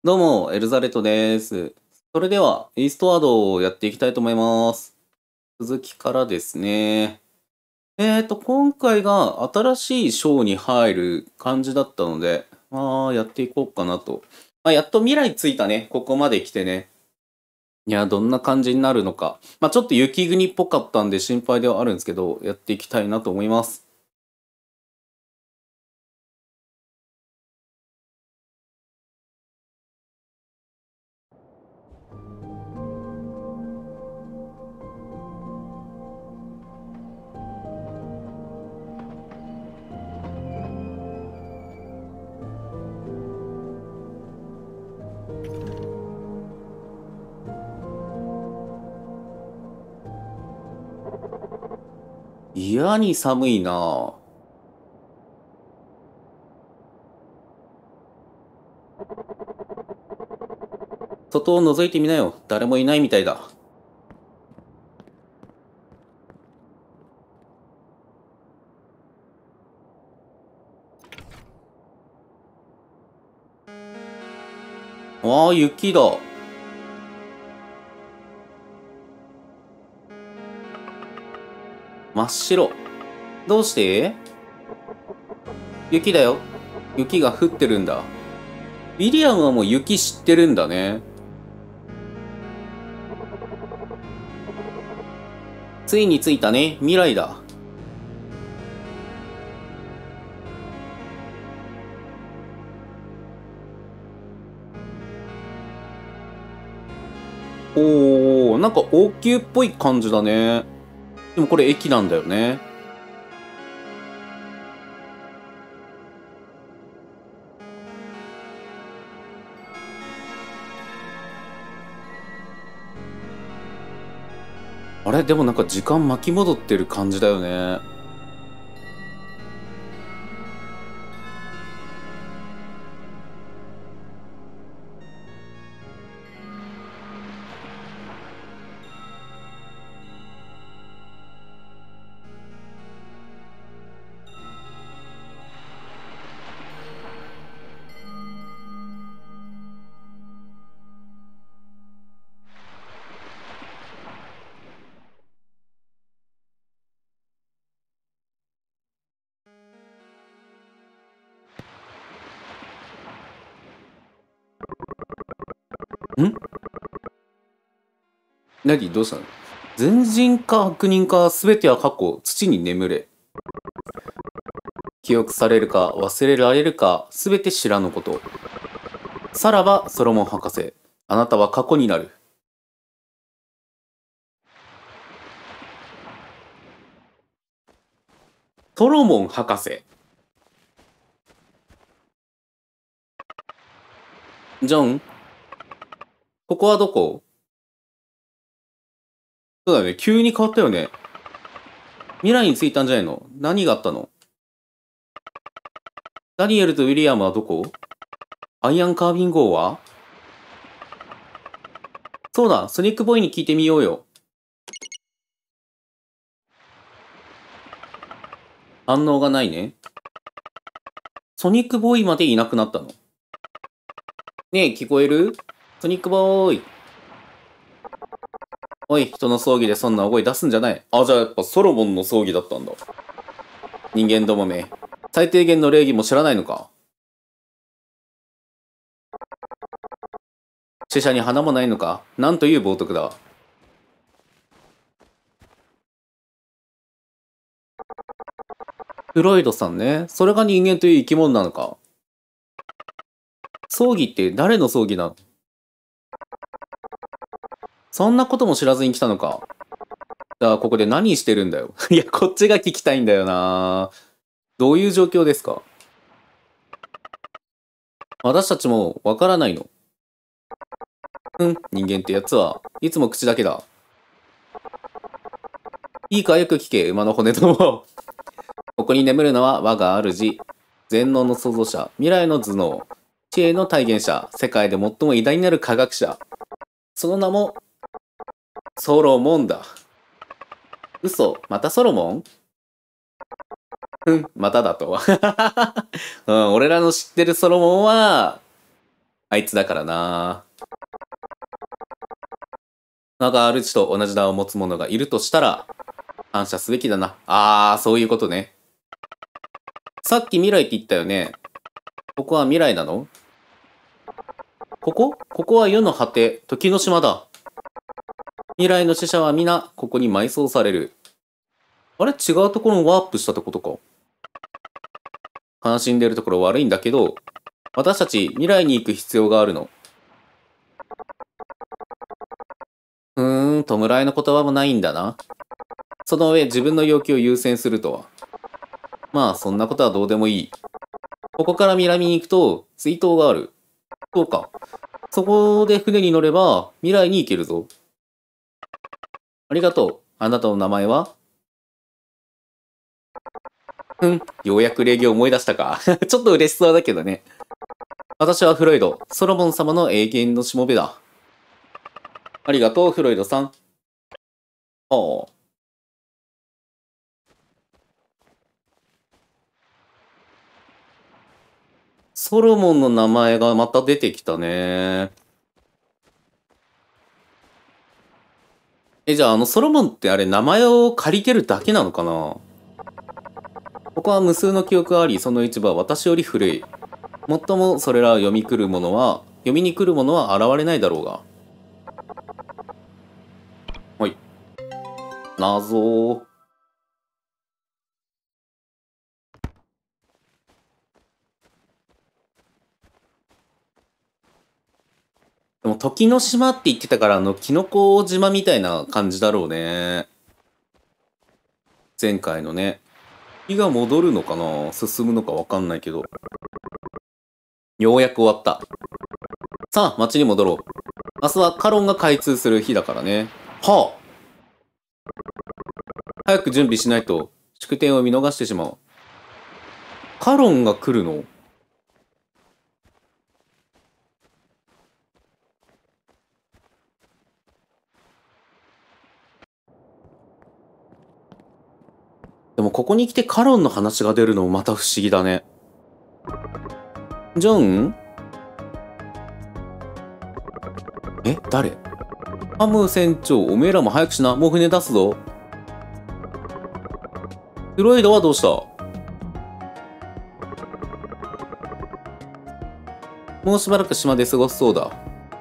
どうも、エルザレットです。それでは、イーストワードをやっていきたいと思います。続きからですね。今回が新しい章に入る感じだったので、やっていこうかなと。やっと未来ついたね。ここまで来てね。いや、どんな感じになるのか。ちょっと雪国っぽかったんで心配ではあるんですけど、やっていきたいなと思います。嫌に寒いなぁ。外を覗いてみなよ。誰もいないみたいだ。雪だ。真っ白。どうして？雪だよ。雪が降ってるんだ。ウィリアムはもう雪知ってるんだね。ついに着いたね。未来だ。なんか王宮っぽい感じだね。でもこれ駅なんだよね。あれでもなんか時間巻き戻ってる感じだよね。ん何どうしたの？善人か悪人か全ては過去、土に眠れ。記憶されるか忘れられるか全て知らぬこと。さらばソロモン博士。あなたは過去になる。ソロモン博士。ジョン、ここはどこ？そうだね。急に変わったよね。未来に着いたんじゃないの？何があったの？ダニエルとウィリアムはどこ？アイアンカービン号は？そうだ、ソニックボーイに聞いてみようよ。反応がないね。ソニックボーイまでいなくなったの？ねえ、聞こえる？ソニックボーイ。おい、人の葬儀でそんな大声出すんじゃない。じゃあやっぱソロモンの葬儀だったんだ。人間どもめ。最低限の礼儀も知らないのか？死者に花もないのか？なんという冒涜だ。フロイドさんね。それが人間という生き物なのか？葬儀って誰の葬儀なの？そんなことも知らずに来たのか？じゃあここで何してるんだよ。いや、こっちが聞きたいんだよな。どういう状況ですか？私たちもわからないの。人間ってやつはいつも口だけだ。いいかよく聞け、馬の骨ども。ここに眠るのは我が主、全能の創造者、未来の頭脳、知恵の体現者、世界で最も偉大なる科学者。その名も、ソロモンだ。嘘、またソロモン？まただと。俺らの知ってるソロモンは、 あいつだからな。我が主と同じ名を持つ者がいるとしたら、感謝すべきだな。そういうことね。さっき未来って言ったよね。ここは未来なの？ここは世の果て、時の島だ。未来の死者は皆、ここに埋葬される。あれ違うところにワープしたってことか。悲しんでるところ悪いんだけど、私たち未来に行く必要があるの。弔いの言葉もないんだな。その上、自分の要求を優先するとは。まあ、そんなことはどうでもいい。ここから南に行くと、追悼がある。そうか。そこで船に乗れば、未来に行けるぞ。ありがとう。あなたの名前は？ようやく礼儀を思い出したか。ちょっと嬉しそうだけどね。私はフロイド、ソロモン様の永遠のしもべだ。ありがとう、フロイドさん。はあ。ソロモンの名前がまた出てきたね。じゃあソロモンってあれ名前を借りてるだけなのかな？ここは無数の記憶があり、その一部は私より古い。もっともそれらを読みに来る者は現れないだろうが。はい。謎。でも時の島って言ってたからキノコ島みたいな感じだろうね。前回のね。日が戻るのかな？進むのかわかんないけど。ようやく終わった。さあ、町に戻ろう。明日はカロンが開通する日だからね。はあ。早く準備しないと、祝典を見逃してしまう。カロンが来るの？でもここに来てカロンの話が出るのもまた不思議だね。ジョン？誰？ハム船長、おめえらも早くしな。もう船出すぞ。フロイドはどうした？もうしばらく島で過ごすそうだ。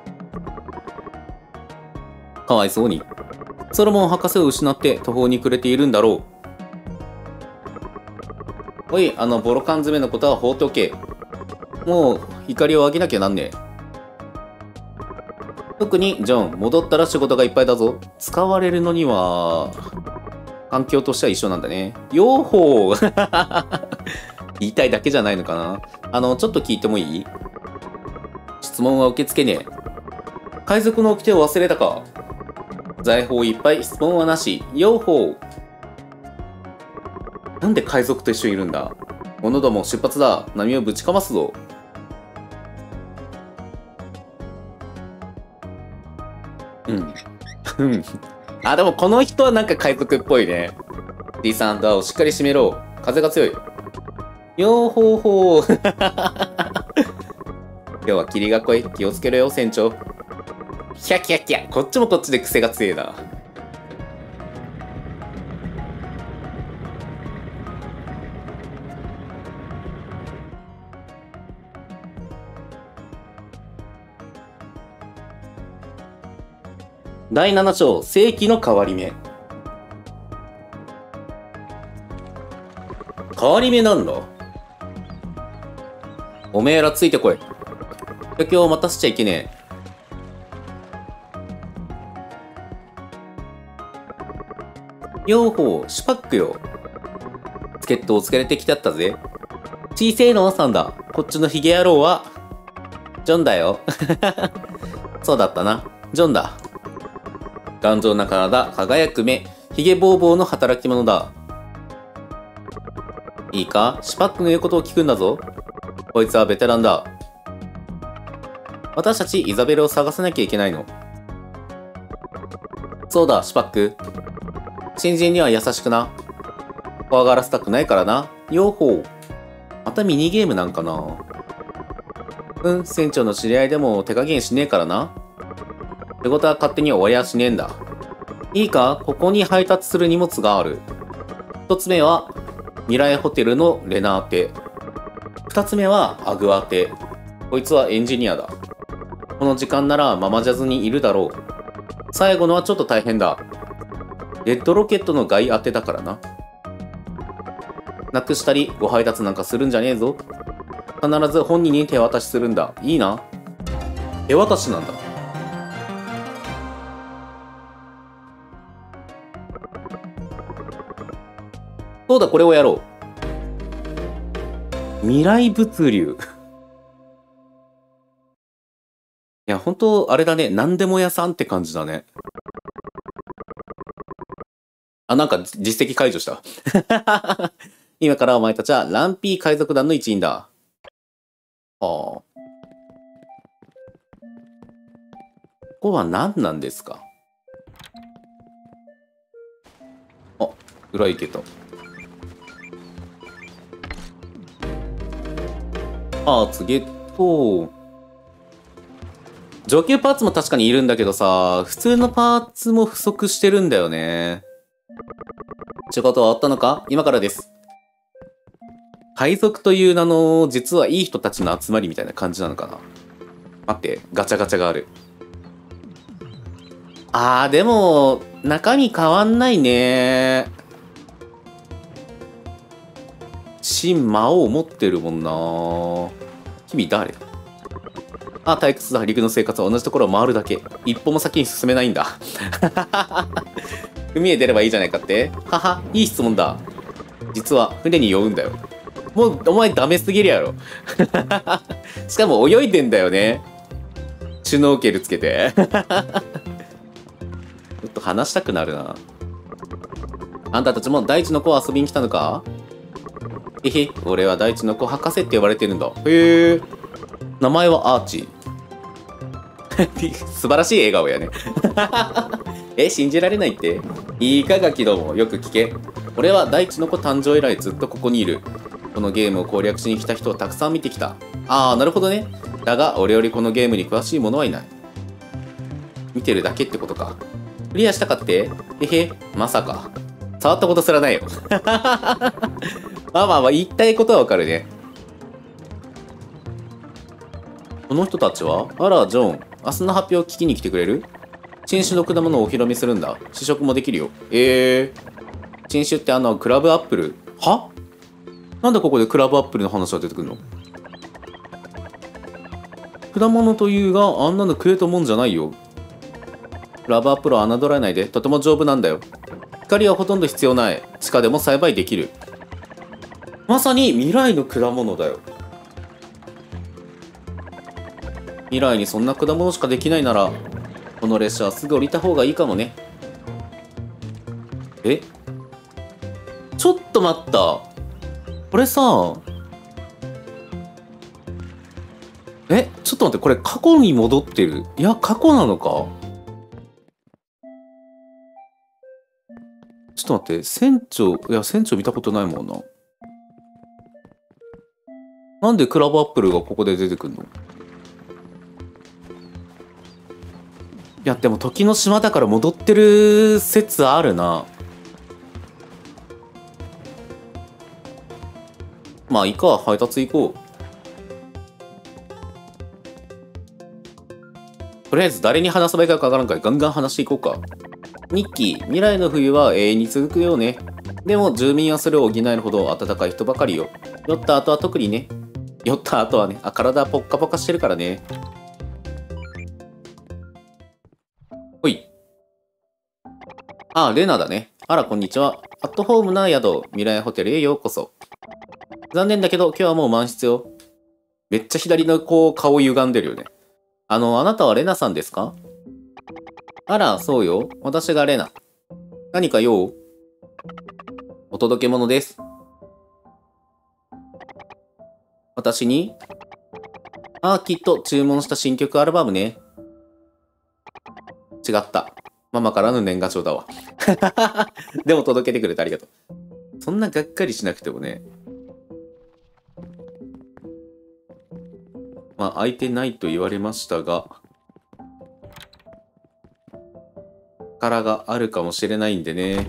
かわいそうに。ソロモン博士を失って途方に暮れているんだろう。おい、ボロ缶詰のことは放っておけ。もう、怒りを上げなきゃなんねえ。特に、ジョン、戻ったら仕事がいっぱいだぞ。使われるのには、環境としては一緒なんだね。よーほー言いたいだけじゃないのかな。ちょっと聞いてもいい？質問は受け付けねえ。海賊の掟を忘れたか？財宝いっぱい、質問はなし。よーほー。なんで海賊と一緒にいるんだ？物ども出発だ。波をぶちかますぞ。でもこの人はなんか海賊っぽいね。D さん、ドアをしっかり閉めろ。風が強い。よーほーほー。今日は霧が濃い。気をつけろよ、船長。キャキャキャ。こっちもこっちで癖が強いな。第7章、世紀の変わり目。変わり目なんだ。おめえらついてこい。今日を待たせちゃいけねえ。よーほー、シュパックよ。助っ人をつけれてきてやったぜ。小せえのさんだ。こっちのヒゲ野郎は、ジョンだよ。そうだったな。ジョンだ。頑丈な体、輝く目、ヒゲボーボーの働き者だ。いいか？シュパックの言うことを聞くんだぞ。こいつはベテランだ。私たちイザベルを探さなきゃいけないの。そうだ、シュパック。新人には優しくな。怖がらせたくないからな。よーほー。またミニゲームなんかな。 うん、船長の知り合いでも手加減しねえからな。仕事は勝手に終わりはしねえんだ。いいか、ここに配達する荷物がある。一つ目は、未来ホテルのレナーテ。二つ目は、アグアテ。こいつはエンジニアだ。この時間ならママジャズにいるだろう。最後のはちょっと大変だ。レッドロケットの外当てだからな。なくしたり、ご配達なんかするんじゃねえぞ。必ず本人に手渡しするんだ。いいな。手渡しなんだ。そうだ、これをやろう。未来物流。いや、本当あれだね。何でも屋さんって感じだね。あ、なんか実績解除した。今からお前たちはランピー海賊団の一員だ。はあ。ここは何なんですか？あ、裏行けた。パーツゲット。上級パーツも確かにいるんだけどさ、普通のパーツも不足してるんだよね。仕事は終わったのか？今からです。海賊という名の、実はいい人たちの集まりみたいな感じなのかな。待って、ガチャガチャがある。でも、中身変わんないね。新魔王持ってるもんな。君誰？退屈だ。陸の生活は同じところを回るだけ。一歩も先に進めないんだ。海へ出ればいいじゃないかって？はは、いい質問だ。実は船に酔うんだよ。もう、お前ダメすぎるやろ。しかも泳いでんだよね。シュノーケルつけて。ちょっと話したくなるな。あんたたちも大地の子を遊びに来たのか？へへ、俺は大地の子博士って呼ばれてるんだ。へえ。名前はアーチー。素晴らしい笑顔やね。信じられないって？いいかガキども、よく聞け。俺は大地の子誕生以来ずっとここにいる。このゲームを攻略しに来た人をたくさん見てきた。なるほどね。だが、俺よりこのゲームに詳しい者はいない。見てるだけってことか。クリアしたかって？へへ、まさか。触ったことすらないよ。まあ、言いたいことはわかるね。この人たちは？あら、ジョン。明日の発表を聞きに来てくれる？新種の果物をお披露目するんだ。試食もできるよ。新種ってクラブアップル。は？なんでここでクラブアップルの話が出てくるの？果物というが、あんなの食えたもんじゃないよ。クラブアップルは侮らないで、とても丈夫なんだよ。光はほとんど必要ない。地下でも栽培できる。まさに未来の果物だよ。未来にそんな果物しかできないなら、この列車はすぐ降りた方がいいかもね。ちょっと待った。これさ、ちょっと待って、これ過去に戻ってる？いや、過去なのか？ちょっと待って、船長見たことないもんな。なんでクラブアップルがここで出てくるの？いや、でも時の島だから戻ってる説あるな。まあいいか、配達行こう。とりあえず誰に話せばいいかわからんからガンガン話していこうか。日記、未来の冬は永遠に続くよね。でも住民はそれを補えるほど暖かい人ばかりよ。酔った後は特にね。酔った後はね、体ポッカポカしてるからね。ほい。レナだね。あら、こんにちは。アットホームな宿、未来ホテルへようこそ。残念だけど、今日はもう満室よ。めっちゃ左の顔歪んでるよね。あなたはレナさんですか？あら、そうよ。私がレナ。何か用？お届け物です。私に？きっと注文した新曲アルバムね。違った。ママからの年賀状だわ。でも届けてくれてありがとう。そんながっかりしなくてもね。 まあ、空いてないと言われましたが、力があるかもしれないんでね。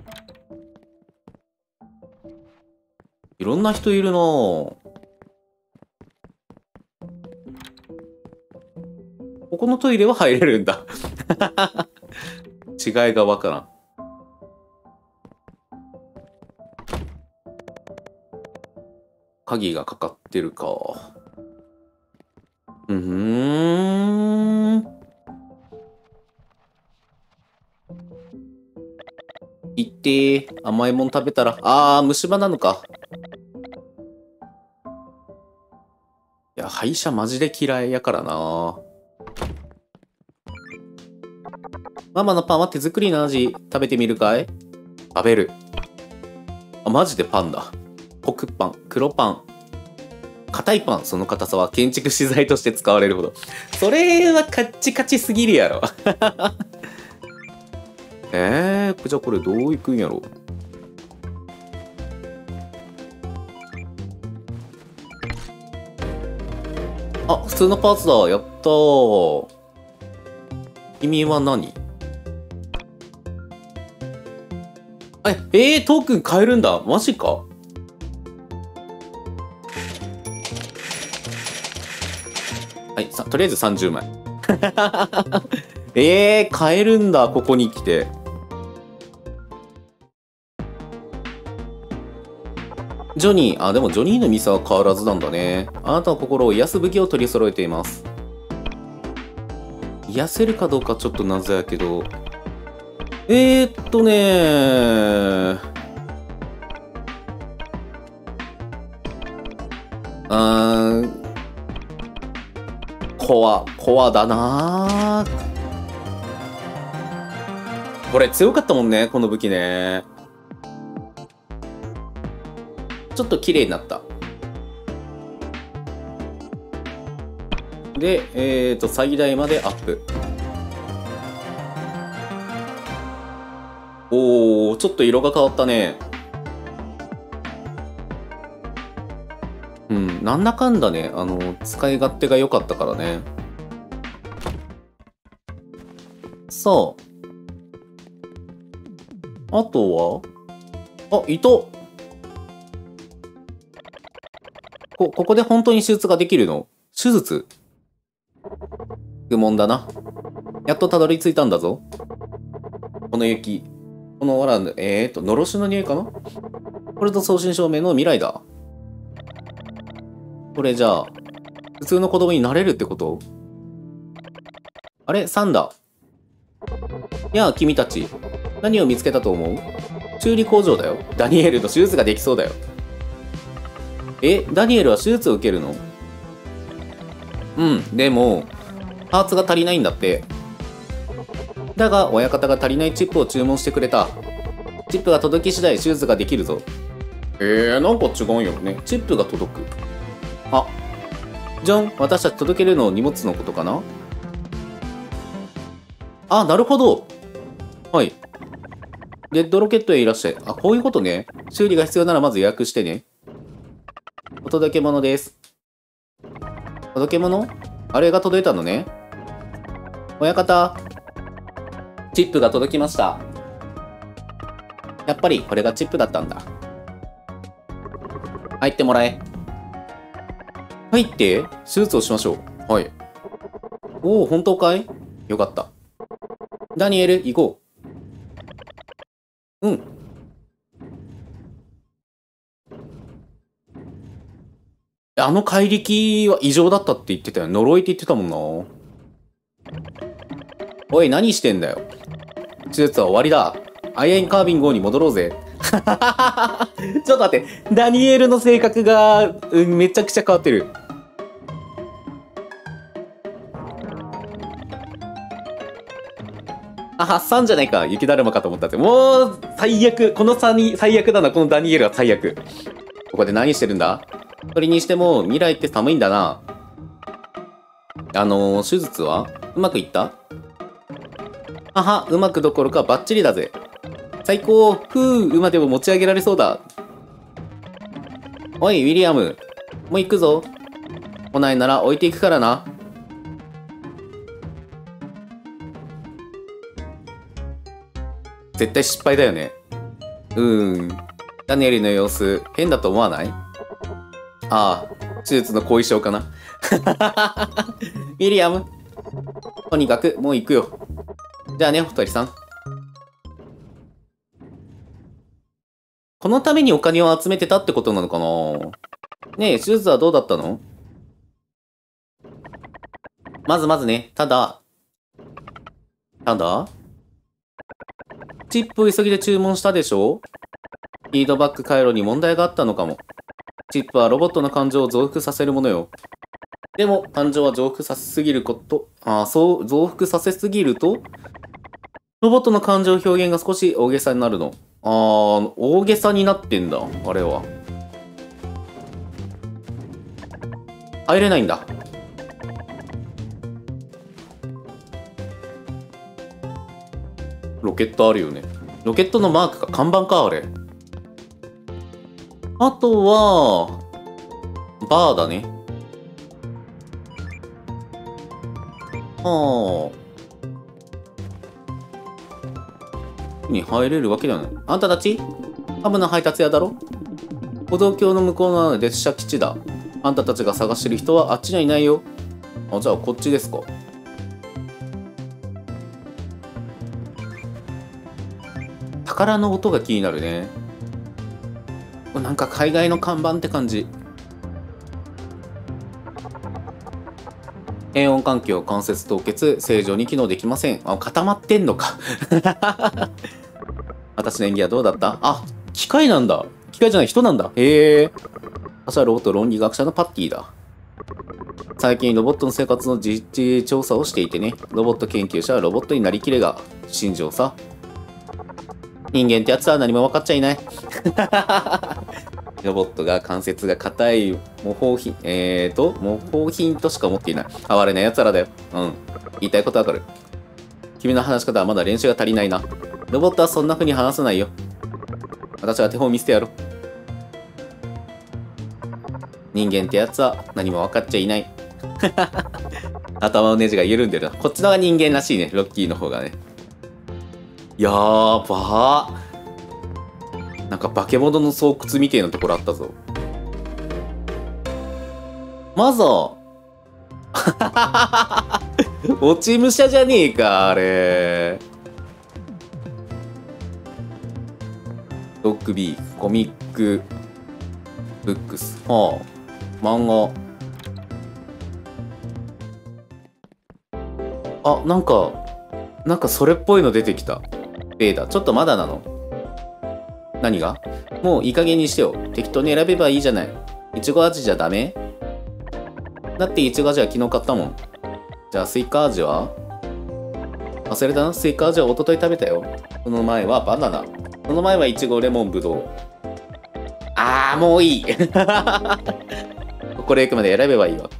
いろんな人いるなぁ。ここのトイレは入れるんだ。違いがわからん。鍵がかかってるか。行ってー。甘いもん食べたら。虫歯なのか。いや、歯医者マジで嫌いやからな。ママのパンは手作りの味。食べてみるかい？食べる。マジでパンだ。黒パン、黒パン。硬いパン、その硬さは建築資材として使われるほど。それはカッチカチすぎるやろ。じゃあこれどういくんやろ。普通のパーツだ。やったー。君は何？トークン買えるんだ。マジか。はい、とりあえず30枚。買えるんだ、ここに来て。ジョニー、でもジョニーのミスは変わらずなんだね。あなたの心を癒す武器を取り揃えています。癒せるかどうかちょっと謎やけど。コアだなー。これ強かったもんね、この武器ね。ちょっと綺麗になった。で、最大までアップ。おー、ちょっと色が変わったね。なんだかんだね、使い勝手が良かったからね。さあ。あとは、いた。ここで本当に手術ができるの？手術？愚問だな。やっとたどり着いたんだぞ。この雪。この藁の、のろしの匂いかな？これと送信証明の未来だ。これじゃあ、普通の子供になれるってこと？あれ？サンだ。やあ、君たち。何を見つけたと思う？修理工場だよ。ダニエルの手術ができそうだよ。ダニエルは手術を受けるの？でも、パーツが足りないんだって。だが、親方が足りないチップを注文してくれた。チップが届き次第手術ができるぞ。なんか違うんよね。チップが届く。ジョン、私たち届けるの荷物のことかな？なるほど。はい。レッドロケットへいらっしゃい。こういうことね。修理が必要ならまず予約してね。お届け物です。届け物？あれが届いたのね。親方、チップが届きました。やっぱりこれがチップだったんだ。入ってもらえ。入って、手術をしましょう。はい。おお、本当かい？よかった。ダニエル、行こう。あの怪力は異常だったって言ってたよ。呪いって言ってたもんな。おい、何してんだよ。手術は終わりだ。アイアンカービン号に戻ろうぜ。ちょっと待って。ダニエルの性格が、めちゃくちゃ変わってる。3じゃないか。雪だるまかと思ったって。もう、最悪。この3最悪だな。このダニエルは最悪。ここで何してるんだ？それにしても、未来って寒いんだな。手術はうまくいった？うまくどころかバッチリだぜ。最高。馬でも持ち上げられそうだ。おい、ウィリアム。もう行くぞ。 来ないなら置いていくからな。絶対失敗だよね。ダニエルの様子、変だと思わない？ああ、手術の後遺症かな。ウィリアム。とにかく、もう行くよ。じゃあね、お二人さん。このためにお金を集めてたってことなのかな？ねえ、手術はどうだったの？まずね、ただ、チップを急ぎで注文したでしょ？フィードバック回路に問題があったのかも。チップはロボットの感情を増幅させるものよ。でも、感情は増幅させすぎる増幅させすぎると、ロボットの感情表現が少し大げさになるの。大げさになってんだ、あれは。入れないんだ。ロケットあるよね。ロケットのマークか、看板か、あれ。あとは、バーだね。に入れるわけではない。あんたたちハムの配達屋だろ？歩道橋の向こうの列車基地だ。あんたたちが探してる人はあっちにはいないよ。じゃあこっちですか。宝の音が気になるね。なんか海外の看板って感じ。変温環境関節凍結正常に機能できません。固まってんのか。私の演技はどうだった？機械なんだ。機械じゃない、人なんだ。へえ。私はロボット論理学者のパッティだ。最近ロボットの生活の実地調査をしていてね。ロボット研究者はロボットになりきれが心情さ。人間ってやつは何も分かっちゃいない。ロボットが関節が硬い模倣品としか思っていない。哀れな奴らだよ。言いたいことわかる。君の話し方はまだ練習が足りないな。ロボットはそんな風に話さないよ。私は手本見せてやろう。人間ってやつは何も分かっちゃいない。頭のネジが緩んでるな。こっちのが人間らしいね。ロッキーの方がね。やーばー。なんか化け物の巣窟みてえなところあったぞ。まずは落ち武者じゃねえか、あれ。ドッグビーフ、コミックブックス。漫画。なんかそれっぽいの出てきた。ベーダ。ちょっとまだなの？何が？もういい加減にしてよ。適当に選べばいいじゃない。いちご味じゃダメ？だっていちご味は昨日買ったもん。じゃあスイカ味は？忘れたな。スイカ味は一昨日食べたよ。その前はバナナ。その前はいちご、レモン、ぶどう。もういい。これ行くまで選べばいいわ。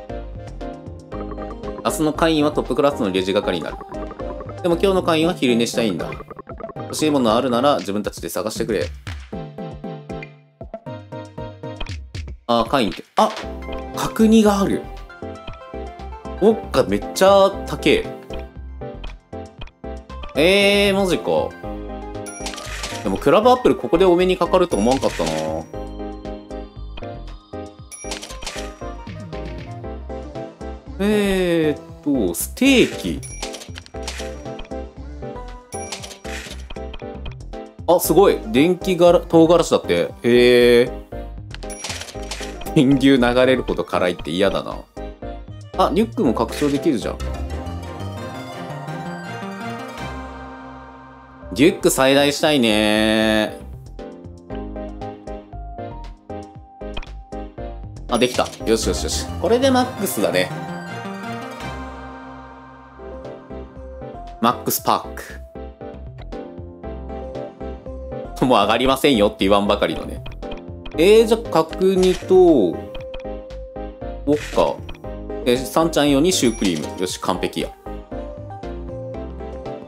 明日の会員はトップクラスのレジ係になる。でも今日の会員は昼寝したいんだ。欲しいものあるなら自分たちで探してくれ。会員って。角煮がある。おっか、めっちゃ高え。マジか。でもクラブアップルここでお目にかかると思わんかったな。ステーキ。すごい。電気唐辛子だって。電牛流れるほど辛いって嫌だな。リュックも拡張できるじゃん。リュック最大したいね。できた。よしよしよし。これでマックスだね。マックスパーク。もう上がりませんよって言わんばかりのね。じゃあ、角煮と、ウォッカ。サンちゃん用にシュークリーム。よし、完璧や。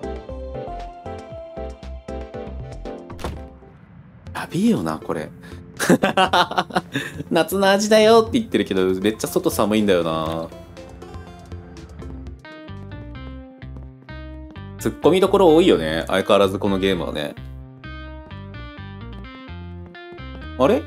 やべえよな、これ。 夏の味だよって言ってるけど、めっちゃ外寒いんだよな。ツッコミどころ多いよね。相変わらずこのゲームはね。あれ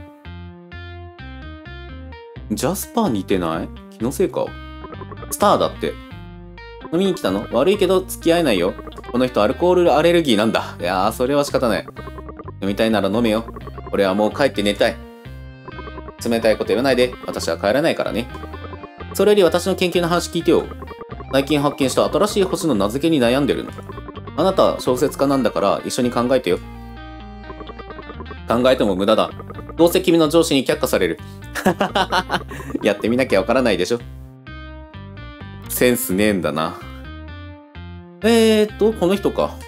ジャスパー似てない？気のせいか。スターだって。飲みに来たの？悪いけど付き合えないよ。この人アルコールアレルギーなんだ。いやー、それは仕方ない。飲みたいなら飲めよ。俺はもう帰って寝たい。冷たいこと言わないで。私は帰らないからね。それより私の研究の話聞いてよ。最近発見した新しい星の名付けに悩んでるの。あなた小説家なんだから一緒に考えてよ。考えても無駄だ。どうせ君の上司に却下される。やってみなきゃわからないでしょ。センスねえんだな。この人か。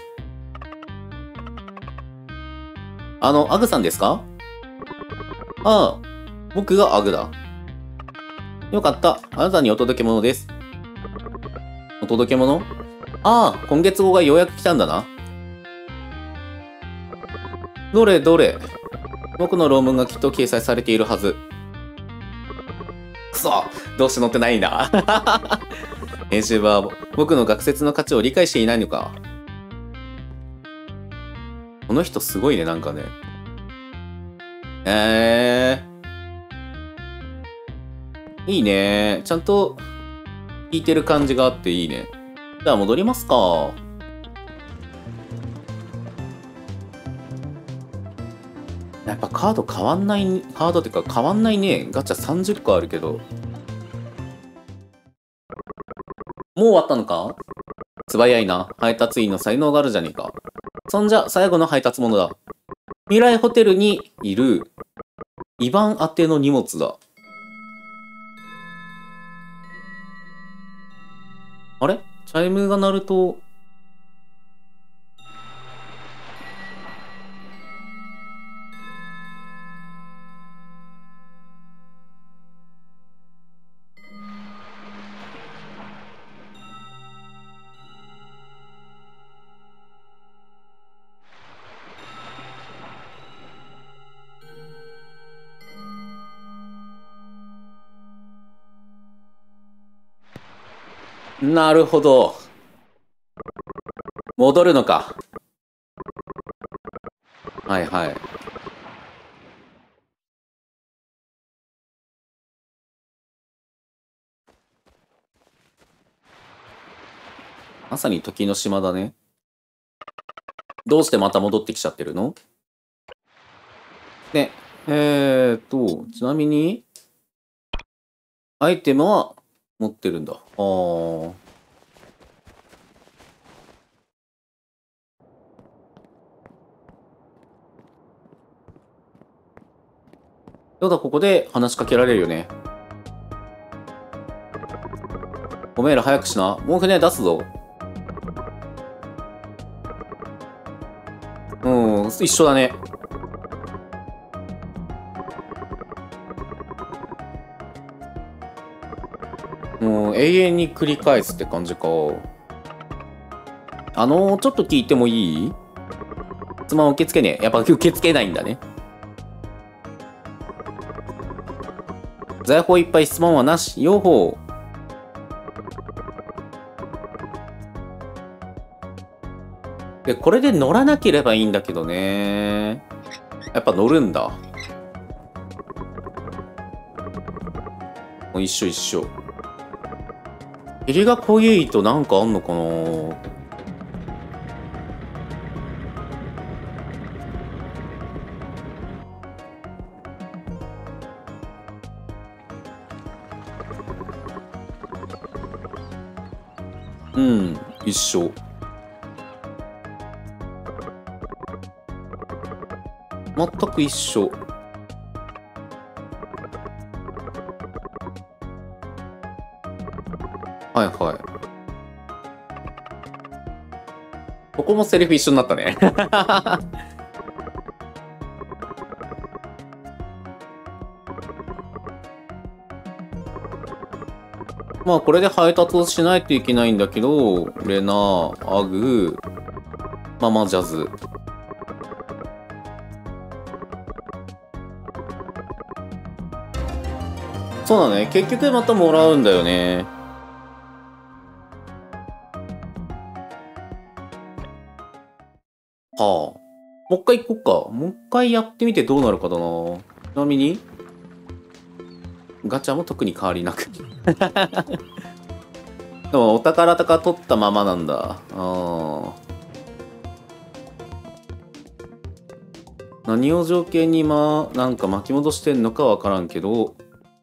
アグさんですか？ああ、僕がアグだ。よかった。あなたにお届け物です。お届け物？ああ、今月号がようやく来たんだな。どれどれ。僕の論文がきっと掲載されているはず。くそ、どうして載ってないんだ。編集部は僕の学説の価値を理解していないのか。この人すごいね、なんかね。いいね。ちゃんと聞いてる感じがあっていいね。じゃあ戻りますか。やっぱカード変わんない、カードってか変わんないね。ガチャ30個あるけど。もう終わったのか？素早いな。配達員の才能があるじゃねえか。そんじゃ、最後の配達物だ。未来ホテルにいる、イバン宛ての荷物だ。あれ？チャイムが鳴ると、なるほど。戻るのか。はいはい。まさに時の島だね。どうしてまた戻ってきちゃってるの？ね、ちなみに、アイテムは持ってるんだ。ただここで話しかけられるよね。ごめんら早くしな。もう船出すぞ。一緒だね。もう永遠に繰り返すって感じか。ちょっと聞いてもいい？質問受け付けねえ。やっぱ受け付けないんだね。財宝いっぱい質問はなし。用法。で、これで乗らなければいいんだけどね。やっぱ乗るんだ。もう一緒一緒。霧が濃いとなんかあんのかな？うん、一緒。全く一緒。はいはい。ここもセリフ一緒になったね。まあこれで配達をしないといけないんだけど、レナ、アグ、ママジャズ。 そうだね。結局またもらうんだよね。はあ。もう一回行こっか。もう一回やってみてどうなるかだな。ちなみに、ガチャも特に変わりなく。でも、お宝とか取ったままなんだ。何を条件になんか巻き戻してんのかわからんけど。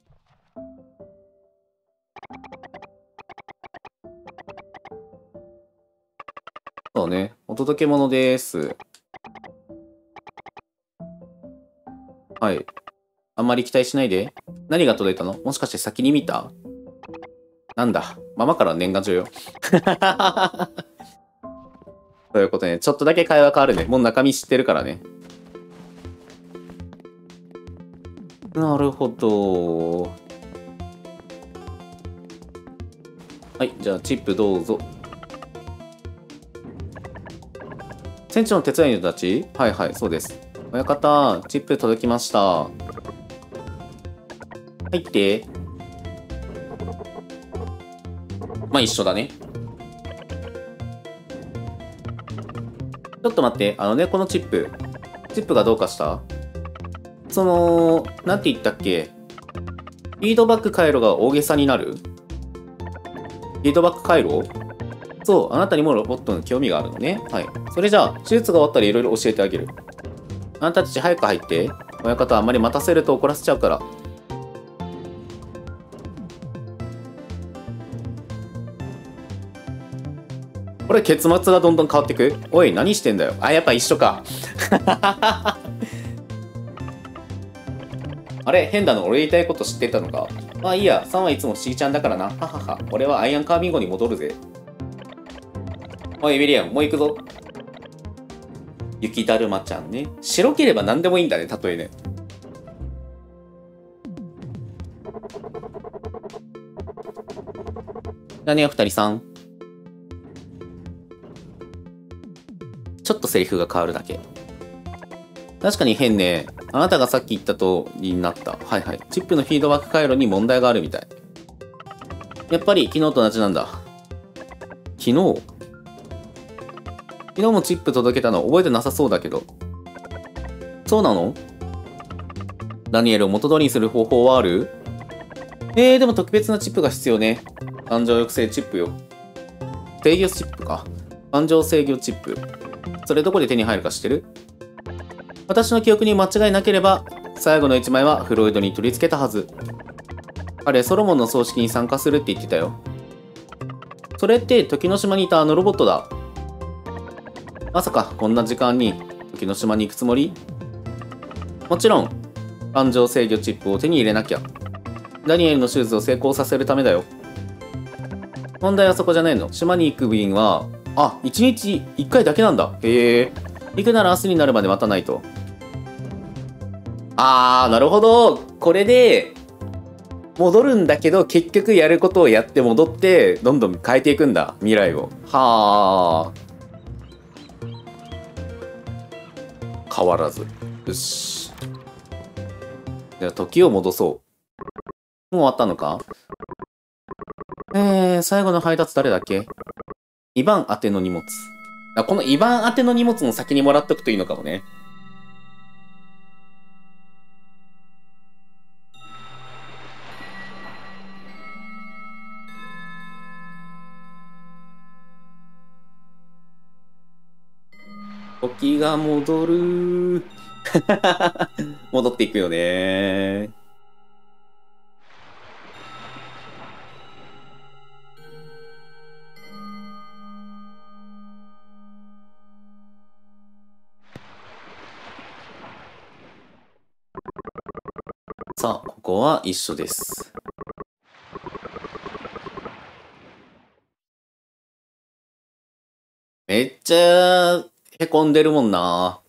そうね。お届け物です。はい。あんまり期待しないで。何が届いたの？もしかして先に見た？なんだ。ママから年賀状よ。ということで、ね、ちょっとだけ会話変わるね。もう中身知ってるからね。なるほど。はい、じゃあチップどうぞ。船長の手伝いの人たち？はいはい、そうです。親方、チップ届きました。入って。まあ一緒だね。ちょっと待って、このチップ。チップがどうかした？なんて言ったっけ？フィードバック回路が大げさになる？フィードバック回路？そう、あなたにもロボットの興味があるのね。はい。それじゃあ、手術が終わったらいろいろ教えてあげる。あなたたち早く入って。親方あんまり待たせると怒らせちゃうから。これ結末がどんどん変わってく。おい、何してんだよ。あ、やっぱ一緒か。あれ、変だの、俺言いたいこと知ってたのか。まあいいや、3はいつも不思議ちゃんだからな。ははは。俺はアイアンカービンゴに戻るぜ。おい、ウィリアム、もう行くぞ。雪だるまちゃんね。白ければ何でもいいんだね、例えね。何や、二人さん。ちょっとセリフが変わるだけ。確かに変ね。あなたがさっき言った通りになった。はいはい。チップのフィードバック回路に問題があるみたい。やっぱり昨日と同じなんだ。昨日もチップ届けたの覚えてなさそうだけど。そうなの？ダニエルを元通りにする方法はある？でも特別なチップが必要ね。感情抑制チップよ。制御チップか。感情制御チップ。それどこで手に入るか知ってる？私の記憶に間違いなければ、最後の1枚はフロイドに取り付けたはず。彼、ソロモンの葬式に参加するって言ってたよ。それって時の島にいたあのロボットだ。まさかこんな時間に時の島に行くつもり？もちろん、感情制御チップを手に入れなきゃ。ダニエルの手術を成功させるためだよ。問題はそこじゃないの。島に行く便は、1日1回だけなんだ。へえ。行くなら明日になるまで待たないと。なるほど。これで、戻るんだけど、結局やることをやって戻って、どんどん変えていくんだ。未来を。はあ。変わらず。よし。じゃあ、時を戻そう。もう終わったのか？最後の配達誰だっけ？ 2 番宛ての荷物。この2番宛ての荷物も先にもらっとくといいのかもね。時が戻る。戻っていくよね。さあ、ここは一緒です。めっちゃへこんでるもんな。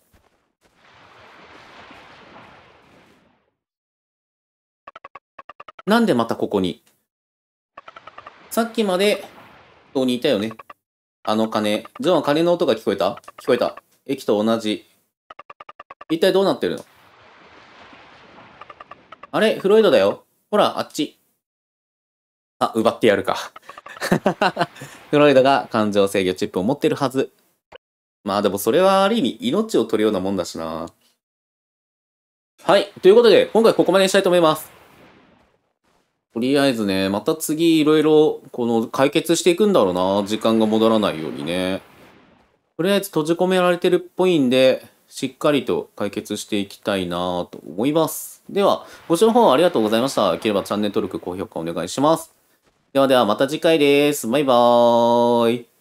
なんでまたここに？さっきまで、ここにいたよね。あの鐘。ジョンは鐘の音が聞こえた？聞こえた。駅と同じ。一体どうなってるの？あれフロイドだよ。 ほら、あっち。あ、奪ってやるか。フロイドが感情制御チップを持ってるはず。まあでもそれはある意味命を取るようなもんだしな。はい。ということで、今回ここまでにしたいと思います。とりあえずね、また次いろいろ解決していくんだろうな。時間が戻らないようにね。とりあえず閉じ込められてるっぽいんで、しっかりと解決していきたいなと思います。では、ご視聴の方ありがとうございました。よければチャンネル登録、高評価お願いします。ではではまた次回です。バイバーイ。